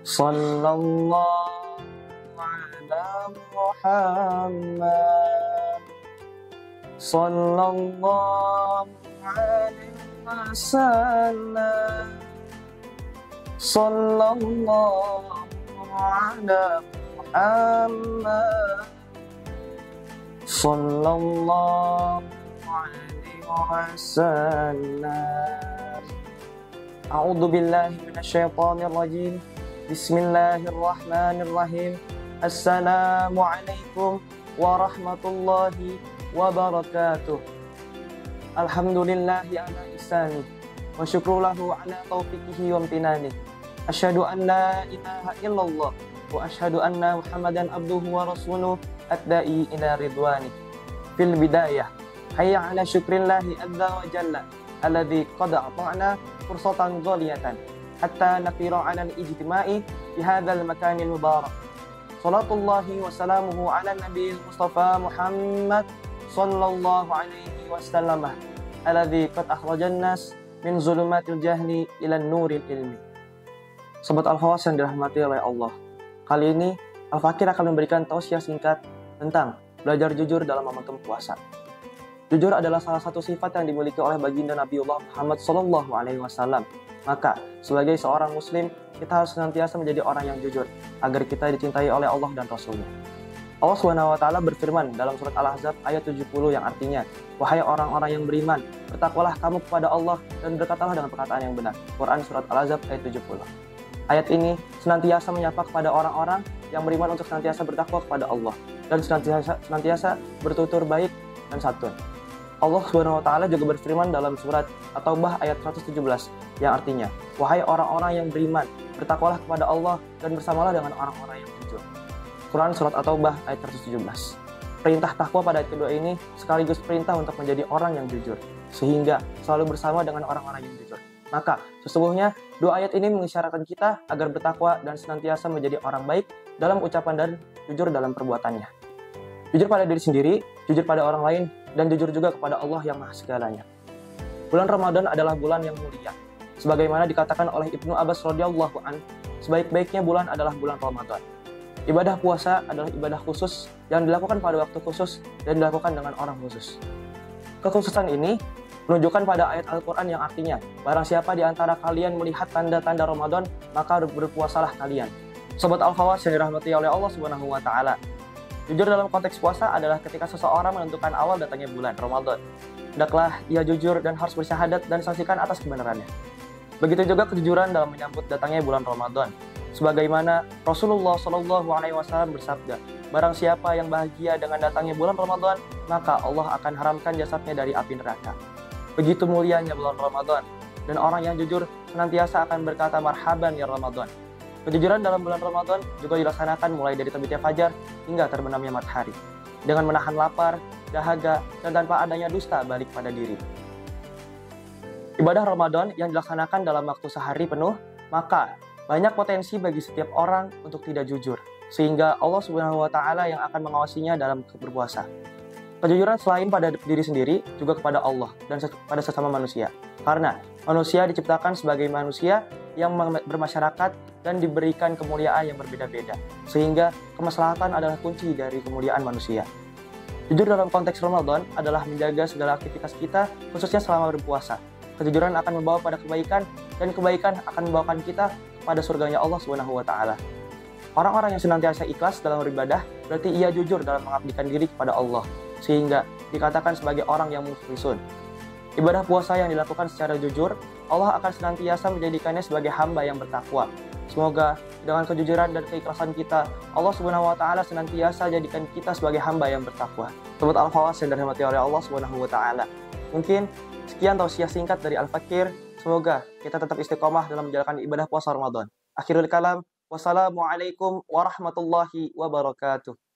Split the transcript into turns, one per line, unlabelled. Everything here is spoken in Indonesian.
Sallallahu ala Muhammad. Sallallahu alaihi wasallam. Sallallahu ala Muhammad. Sallallahu alaihi wasallam. A'udzu billahi minasyaitonir rajim. Bismillahirrahmanirrahim. Assalamualaikum warahmatullahi wabarakatuh. Alhamdulillahi ala ihsani wa syukrulahu ala taufiqihi wa amtinani. Asyhadu an la ilaha illallah wa asyhadu anna Muhammadan abduhu wa rasuluh ad-da'i ila ridwani. Fil bidayah, hayya ala syukrillahi azza wa jalla alladzi qad ata'na fursatan ghaliyatan hatta nafira 'ala al-ijtima'i fi hadzal makanil mubarak. Salatullahi wa salamuhu 'ala nabiyil Mustafa Muhammad sallallahu alaihi wasallam alladzi qad akhrajan nas min zulumatil jahli ila nuril ilmi. Sobat Al-Khawas yang dirahmati oleh Allah, kali ini Al-Fakir akan memberikan tausiah singkat tentang belajar jujur dalam momentum puasa. Jujur adalah salah satu sifat yang dimiliki oleh baginda Nabiullah Muhammad SAW. Maka, sebagai seorang muslim, kita harus senantiasa menjadi orang yang jujur, agar kita dicintai oleh Allah dan Rasul-Nya. Allah SWT berfirman dalam surat Al-Ahzab ayat 70 yang artinya, wahai orang-orang yang beriman, bertakwalah kamu kepada Allah dan berkatalah dengan perkataan yang benar. Quran surat Al-Ahzab ayat 70. Ayat ini senantiasa menyapa kepada orang-orang yang beriman untuk senantiasa bertakwa kepada Allah dan senantiasa bertutur baik dan santun. Allah SWT juga berfirman dalam surat At-Taubah ayat 117 yang artinya, wahai orang-orang yang beriman, bertakwalah kepada Allah dan bersamalah dengan orang-orang yang jujur. Quran surat At-Taubah ayat 117. Perintah takwa pada ayat kedua ini sekaligus perintah untuk menjadi orang yang jujur, sehingga selalu bersama dengan orang-orang yang jujur. Maka, sesungguhnya dua ayat ini mengisyaratkan kita agar bertakwa dan senantiasa menjadi orang baik dalam ucapan dan jujur dalam perbuatannya. Jujur pada diri sendiri, jujur pada orang lain, dan jujur juga kepada Allah yang Maha Segalanya. Bulan Ramadan adalah bulan yang mulia. Sebagaimana dikatakan oleh Ibnu Abbas radhiyallahu an, sebaik-baiknya bulan adalah bulan Ramadan. Ibadah puasa adalah ibadah khusus yang dilakukan pada waktu khusus dan dilakukan dengan orang khusus. Kekhususan ini menunjukkan pada ayat Al-Quran yang artinya, barang siapa di antara kalian melihat tanda-tanda Ramadan, maka berpuasalah kalian. Sobat Al-Khawas yang dirahmati oleh Allah Subhanahu wa Ta'ala. Jujur dalam konteks puasa adalah ketika seseorang menentukan awal datangnya bulan Ramadan. Hendaklah ia jujur dan harus bersyahadat dan saksikan atas kebenarannya. Begitu juga kejujuran dalam menyambut datangnya bulan Ramadan. Sebagaimana Rasulullah SAW bersabda, barang siapa yang bahagia dengan datangnya bulan Ramadan, maka Allah akan haramkan jasadnya dari api neraka. Begitu mulianya bulan Ramadan, dan orang yang jujur senantiasa akan berkata marhaban ya Ramadan. Kejujuran dalam bulan Ramadan juga dilaksanakan mulai dari terbitnya fajar hingga terbenamnya matahari, dengan menahan lapar, dahaga, dan tanpa adanya dusta balik pada diri. Ibadah Ramadan yang dilaksanakan dalam waktu sehari penuh, maka banyak potensi bagi setiap orang untuk tidak jujur, sehingga Allah Subhanahu wa Ta'ala yang akan mengawasinya dalam berpuasa. Kejujuran selain pada diri sendiri, juga kepada Allah dan pada sesama manusia. Karena manusia diciptakan sebagai manusia yang bermasyarakat dan diberikan kemuliaan yang berbeda-beda. Sehingga kemaslahatan adalah kunci dari kemuliaan manusia. Jujur dalam konteks Ramadan adalah menjaga segala aktivitas kita, khususnya selama berpuasa. Kejujuran akan membawa pada kebaikan, dan kebaikan akan membawakan kita pada surganya Allah Subhanahu wa Ta'ala. Orang-orang yang senantiasa ikhlas dalam beribadah, berarti ia jujur dalam mengabdikan diri kepada Allah, sehingga dikatakan sebagai orang yang mukhlisun. Ibadah puasa yang dilakukan secara jujur, Allah akan senantiasa menjadikannya sebagai hamba yang bertakwa. Semoga dengan kejujuran dan keikhlasan kita, Allah Subhanahu wa Ta'ala senantiasa jadikan kita sebagai hamba yang bertakwa. Sobat Al-Khawas yang dirahmati oleh Allah Subhanahu wa Ta'ala. Mungkin sekian tausiah singkat dari Al-Fakir. Semoga kita tetap istiqomah dalam menjalankan ibadah puasa Ramadan. Akhirul kalam, wassalamualaikum warahmatullahi wabarakatuh.